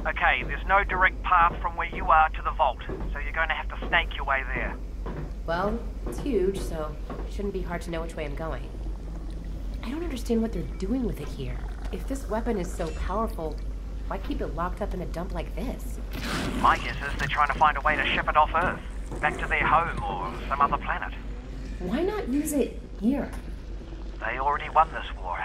Okay, there's no direct path from where you are to the vault, so you're going to have to snake your way there. Well, it's huge, so it shouldn't be hard to know which way I'm going. I don't understand what they're doing with it here. If this weapon is so powerful, why keep it locked up in a dump like this? My guess is they're trying to find a way to ship it off Earth, back to their home or some other planet. Why not use it here? They already won this war.